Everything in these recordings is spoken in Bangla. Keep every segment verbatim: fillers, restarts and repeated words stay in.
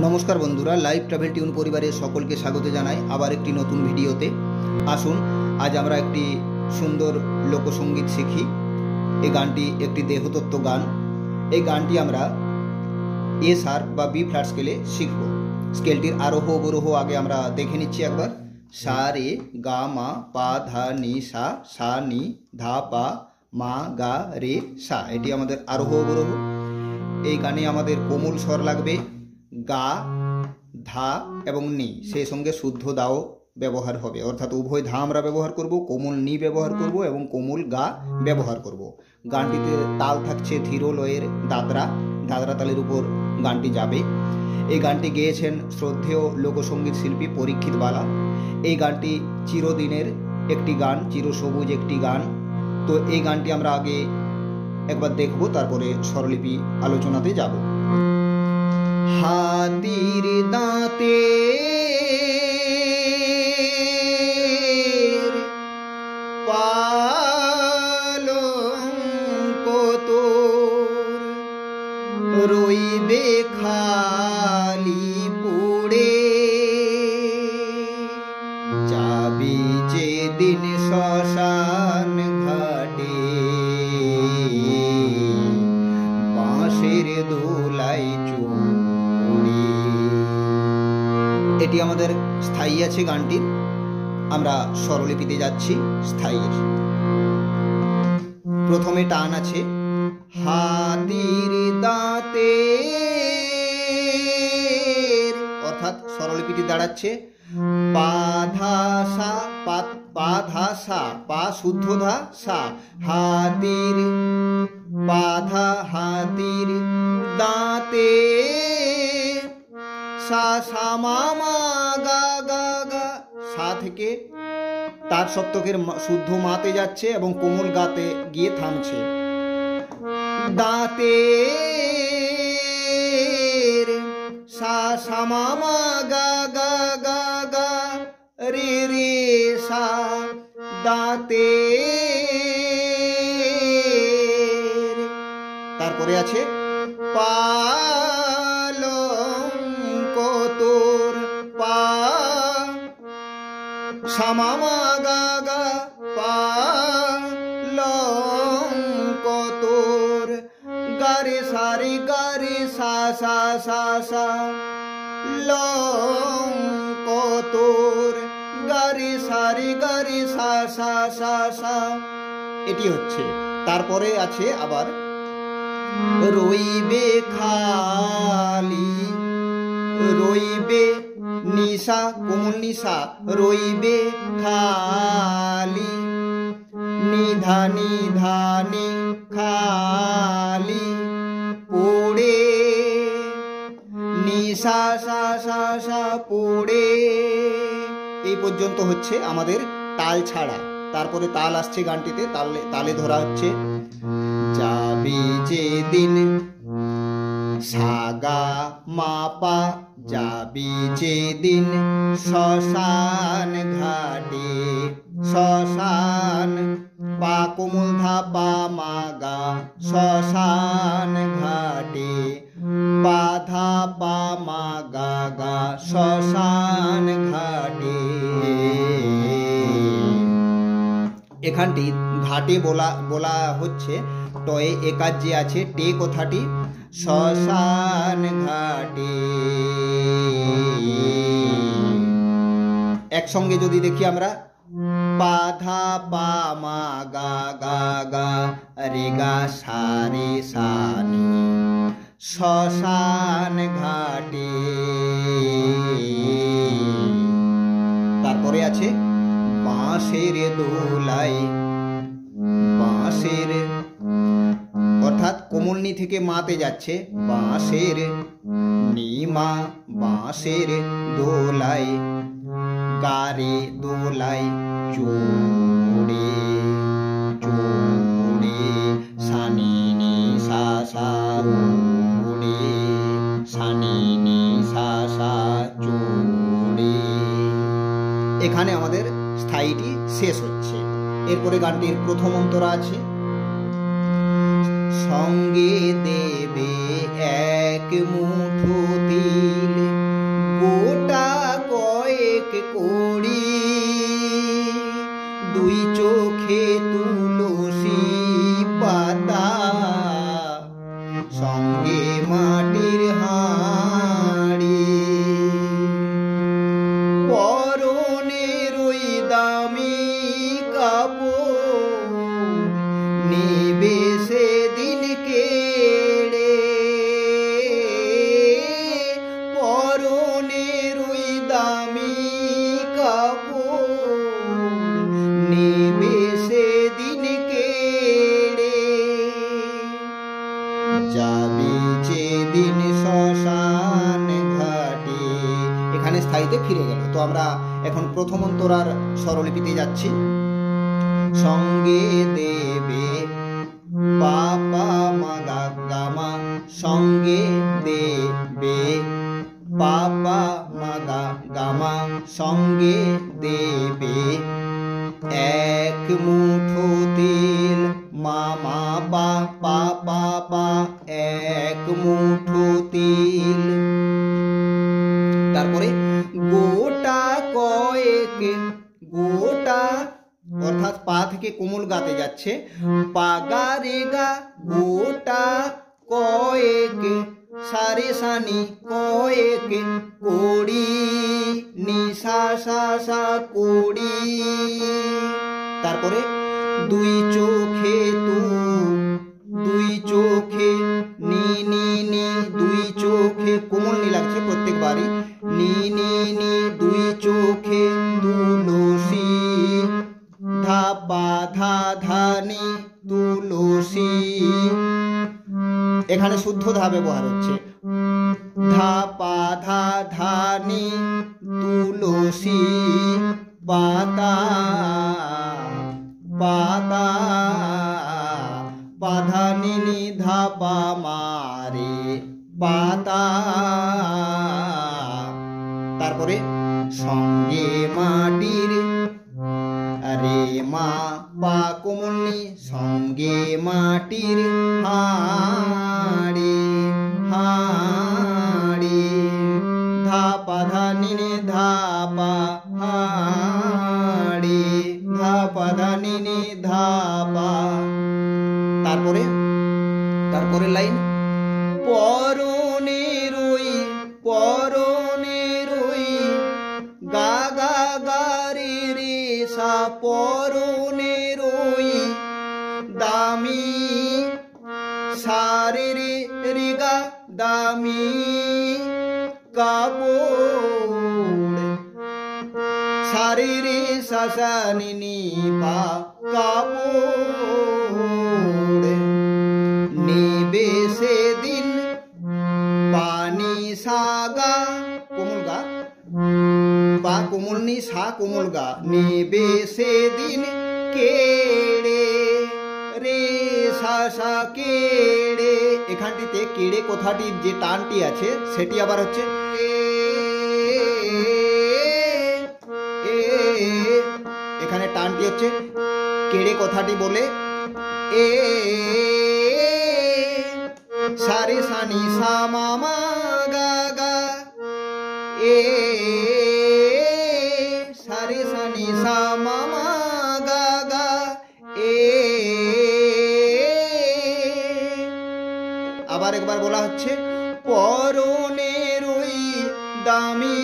नमस्कार बंधुरा लाइव ट्रैवल टिউন परिवारेर सकलके स्वागत जानाई आबार एकटी नतून भिडियोते। आसुन आज आमरा एकटी सुंदर लोकसंगीत शिखी। এই গানটি একটি দেহতত্ত্ব গান। এই গানটি আমরা এ শার্প বা বি ফ্ল্যাট স্কেলে শিখব। স্কেলটির আরোহ অবরোহ আগে আমরা দেখে নিচ্ছি একবার। সা রে গা মা পা ধা নি সা সা নি ধা পা মা গা রে সা, এটি আমাদের আরোহ অবরোহ। এই গানে আমাদের কোমল স্বর লাগবে গা ধা এবং নি, সেই সঙ্গে শুদ্ধ দাও ব্যবহার হবে, অর্থাৎ উভয় ধা আমরা ব্যবহার করব, কোমল নি ব্যবহার করব এবং কোমল গা ব্যবহার করব। গানটিতে তাল থাকছে ধীর লয়ের দাদরা, দাদরা তালের উপর গানটি যাবে। এই গানটি গেয়েছেন শ্রদ্ধেয় লোকসঙ্গীত শিল্পী পরীক্ষিত বালা। এই গানটি চিরদিনের একটি গান, চিরসবুজ একটি গান। তো এই গানটি আমরা আগে একবার দেখব, তারপরে স্বরলিপি আলোচনাতে যাব। হাতির দাঁতে পালঙ্ক তোর রইবে খালি পড়ে, যাবি যেদিন শ্মশান ঘাটে বাঁশের দোলাই চুড়ে। এটি আমাদের স্থায়ী আছে গানটির। আমরা স্বরলিপিতে যাচ্ছি স্থায়ীর। প্রথমে টান আছে হাতির দাঁতে, অর্থাৎ স্বরলিপিটি দাঁড়াচ্ছে পা ধা সা, পা ধা সা, পা শুদ্ধ ধা সা, হাতির পা ধা হাতির দাঁতে সা সা মা মা গা গা গা, সা থেকে তার সপ্তকের শুদ্ধ মাতে যাচ্ছে এবং কোমল গাতে গিয়ে থামছে। দাঁতে সা সা মা মা গা গা গা গা রে রে সা, দাঁতে। তারপরে আছে পালঙ্ক তোর, পা সা মা মা গা গা পালঙ্ক তোর, গা রে সা রে গা রে সা সা সা সা, লঙ্ক তোর গা রে সা রে গা রে সা সা সা সা, এটি হচ্ছে। তারপরে আছে আবার রইবে খালি, রইবে নিশা কোমল নিশা, রইবে খালি নিধা নিধানি খালি পড়ে, নিশা সা সা সা পড়ে। এই পর্যন্ত হচ্ছে আমাদের তাল ছাড়া। তারপরে তাল আসছে গানটিতে, তালে তালে ধরা হচ্ছে যাবি যেদিন সাগা মাপা, যাবি যেদিন শ্মশান ঘাটে, শ্মশান পা কোমল ধা পা মা গা, শ্মশান ঘাটে পা ধা পা মা গা গা, শ্মশান ঘাটে। এখানটি ঘাটে বলা বলা হচ্ছে টয়ে একাজ যে আছে টে কথাটি, শ্মশান ঘাটে। একসঙ্গে যদি দেখি আমরা পা ধা পা মা গা গা গা রে গা সা রে সা নি, শ্মশান ঘাটে। তারপরে আছে বাঁশের দোলাই, বাঁশের অর্থাৎ কোমলনি থেকে মাতে যাচ্ছে, বাঁশের নিমা বাঁশের দোলাই গারে দোলাই চোড়ে, চোড়ে সানি নি সা সা চোড়ে, সানি নি সা সা চোড়ে। এখানে আমাদের স্থায়ীটি শেষ হচ্ছে। এরপরে গানটির প্রথম অন্তরা আছে সঙ্গে দেবে এক মুঠো তিল। স্থায়ীতে ফিরে গেল। তো আমরা এখন প্রথম অন্তরার স্বরলিপিতে যাচ্ছি। সঙ্গে দেবে পা পা মা গা গা মা, সঙ্গে দেবে পা পা মা গা গা মা, সঙ্গে দেবে এক মুঠো তেল মা মা পা পা পা পা, এক মুঠো তেল। তারপরে গোটা কয়েক, গোটা অর্থাৎ পা থেকে কোমল গাতে যাচ্ছে, পাগা রে গা গোটা কয়েক, সারে সানি কয়েক, কোড়ি নিশা সা সা কোড়ি। তারপরে দুই চোখে তু, দুই চোখে নি নি নি, দুই চোখে কোমল নি লাগছে প্রত্যেকবারই, নি নি নি দুই চোখে তুলসী, ধা পা ধা ধা নি তুলসী। এখানে শুদ্ধ ধা ব্যবহার হচ্ছে, ধা পা ধা ধা নি তুলসী পাতা, পাতা পাধা নি নি ধা পা মারে পাতা। তারপরে সঙ্গে মাটির রে মা পা কোমল নি, সঙ্গে মাটির হাড়ি, হাড়ি ধা পা ধা নি নি ধা পা হাড়ি, ধা পা ধা নি নি ধা পা। তারপরে তারপরে লাইন পরনে রই, পরনে রই গা গা গা রে রে সা, পরনে রই দামি সারে রে রে গা দামি কাপড়, সারে রে সা সা নি নি পা কাপড়। নেবে সেদিন পানি সাগা কোমল গা, পা কোমল নি সা কোমল গা, নেবে সেদিন কেড়ে রে সা সা কেড়ে। এখানটিতে কেড়ে কথাটির যে টানটি আছে সেটি আবার হচ্ছে এ, এখানে টানটি হচ্ছে কেড়ে কথাটি বলে এ, সারে সানি সা মা মা গা গা, এ সারে সানি সা মা মা গা গা, এ। আবার একবার বলা হচ্ছে পরনে রই দামি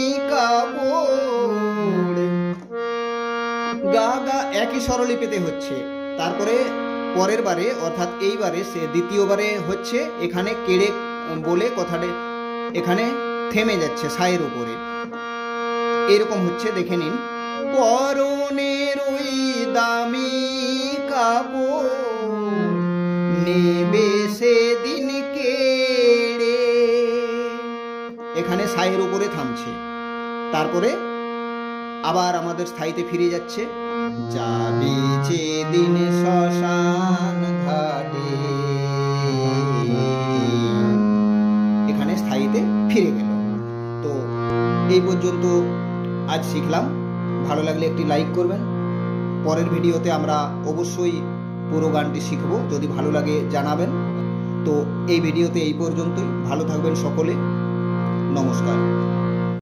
কাপড়, গা গা একই স্বরলিপিতে হচ্ছে। তারপরে পরের বারে অর্থাৎ এইবারে সে দ্বিতীয়বারে হচ্ছে এখানে কেড়ে বলে কথাটা এখানে থেমে যাচ্ছে সায়ের উপরে, এরকম হচ্ছে দেখে নিন। পরনে রই দামি কাপড় নেবে সেদিন কেড়ে, এখানে সায়ের উপরে থামছে। তারপরে আবার আমাদের স্থায়ীতে ফিরে যাচ্ছে, যাবে যেদিন শ্মশান ঘাটে, এখানে স্থায়ীতে ফিরে গেল। তো এই পর্যন্ত আজ শিখলাম। ভালো লাগলে একটি লাইক করবেন। পরের ভিডিওতে আমরা অবশ্যই পুরো গানটি শিখব, যদি ভালো লাগে জানাবেন। তো এই ভিডিওতে এই পর্যন্তই। ভালো থাকবেন সকলে। নমস্কার।